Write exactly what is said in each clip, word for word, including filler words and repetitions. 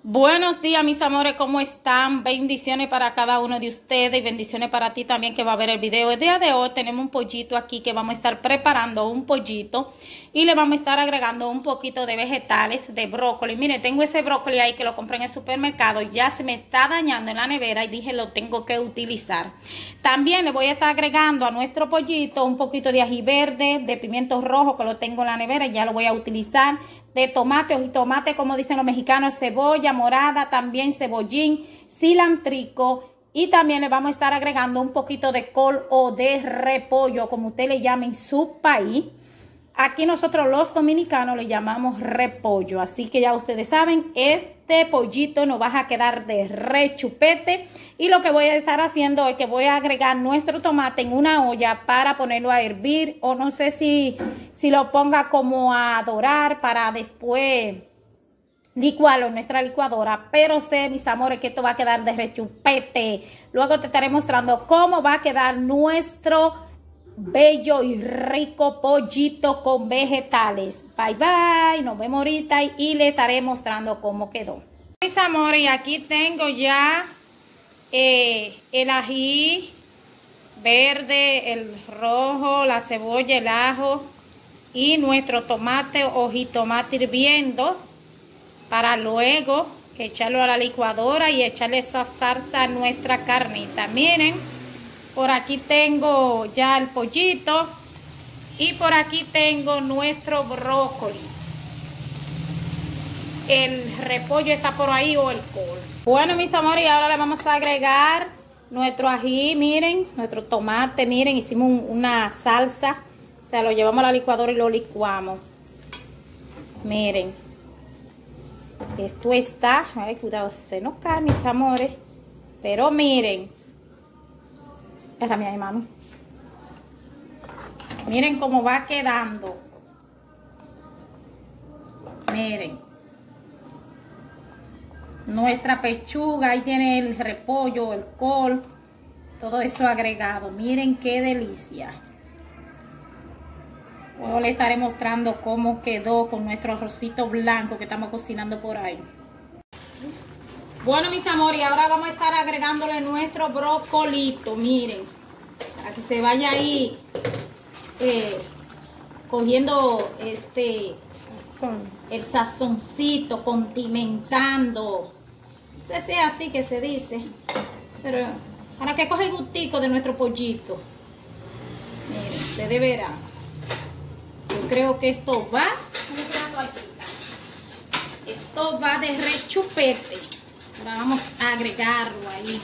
Buenos días, mis amores, ¿cómo están? Bendiciones para cada uno de ustedes y bendiciones para ti también que va a ver el video. El día de hoy tenemos un pollito aquí que vamos a estar preparando un pollito y le vamos a estar agregando un poquito de vegetales, de brócoli. Mire, tengo ese brócoli ahí que lo compré en el supermercado, ya se me está dañando en la nevera y dije lo tengo que utilizar. También le voy a estar agregando a nuestro pollito un poquito de ají verde, de pimiento rojo que lo tengo en la nevera y ya lo voy a utilizar. De tomate o tomate, como dicen los mexicanos, cebolla morada, también cebollín, cilantrico y también le vamos a estar agregando un poquito de col o de repollo, como usted le llame en su país. Aquí nosotros los dominicanos le llamamos repollo, así que ya ustedes saben, este pollito nos va a quedar de rechupete y lo que voy a estar haciendo es que voy a agregar nuestro tomate en una olla para ponerlo a hervir o no sé si, si lo ponga como a dorar para después licuarlo en nuestra licuadora, pero sé, mis amores, que esto va a quedar de rechupete. Luego te estaré mostrando cómo va a quedar nuestro bello y rico pollito con vegetales. Bye bye, nos vemos ahorita y, y le estaré mostrando cómo quedó. Mis amores, y aquí tengo ya eh, el ají verde, el rojo, la cebolla, el ajo y nuestro tomate o jitomate hirviendo para luego echarlo a la licuadora y echarle esa salsa a nuestra carnita. Miren, por aquí tengo ya el pollito y por aquí tengo nuestro brócoli. El repollo está por ahí o el col. Bueno, mis amores, y ahora le vamos a agregar nuestro ají, miren, nuestro tomate, miren, hicimos un, una salsa. O sea, lo llevamos a la licuadora y lo licuamos. Miren. Esto está, ay, cuidado, se nos cae, mis amores. Pero miren. Esa es mi mami. Miren cómo va quedando. Miren. Nuestra pechuga, ahí tiene el repollo, el col, todo eso agregado. Miren qué delicia. Luego les estaré mostrando cómo quedó con nuestro arrocito blanco que estamos cocinando por ahí. Bueno, mis amores, ahora vamos a estar agregándole nuestro brocolito, miren, para que se vaya ahí eh, cogiendo este sazón, el sazoncito, condimentando. No sé si es así que se dice, pero para que coge el gustico de nuestro pollito. Miren, ustedes verán. Yo creo que esto va, esto va de rechupete. Ahora vamos a agregarlo ahí.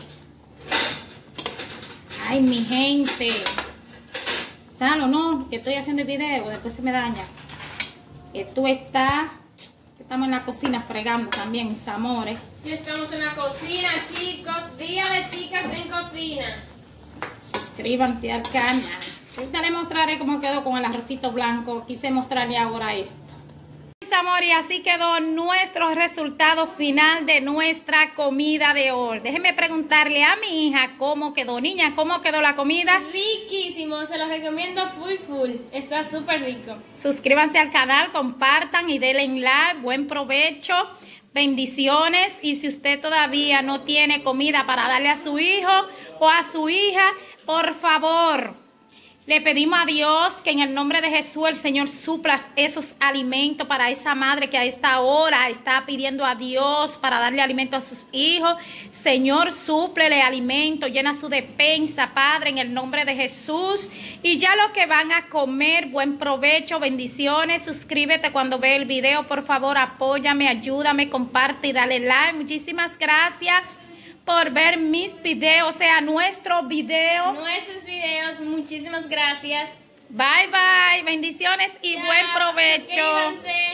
Ay, mi gente. Sano, ¿no? Que estoy haciendo el video, después se me daña. Esto está, estamos en la cocina fregando también, mis amores. Ya estamos en la cocina, chicos. Día de chicas en cocina. Suscríbanse al canal. Ahorita les mostraré cómo quedó con el arrocito blanco. Quise mostrarle ahora esto. Mis amores, y así quedó nuestro resultado final de nuestra comida de hoy. Déjenme preguntarle a mi hija cómo quedó. Niña, ¿cómo quedó la comida? Riquísimo, se los recomiendo full full. Está súper rico. Suscríbanse al canal, compartan y denle like. Buen provecho. Bendiciones. Y si usted todavía no tiene comida para darle a su hijo o a su hija, por favor, le pedimos a Dios que en el nombre de Jesús el Señor supla esos alimentos para esa madre que a esta hora está pidiendo a Dios para darle alimento a sus hijos. Señor, súplele alimento, llena su despensa, Padre, en el nombre de Jesús. Y ya lo que van a comer, buen provecho, bendiciones. Suscríbete cuando ve el video, por favor, apóyame, ayúdame, comparte y dale like. Muchísimas gracias por ver mis videos, o sea, nuestro video. Nuestros videos, muchísimas gracias. Bye, bye. Bendiciones y Chao, buen provecho. suscríbanse.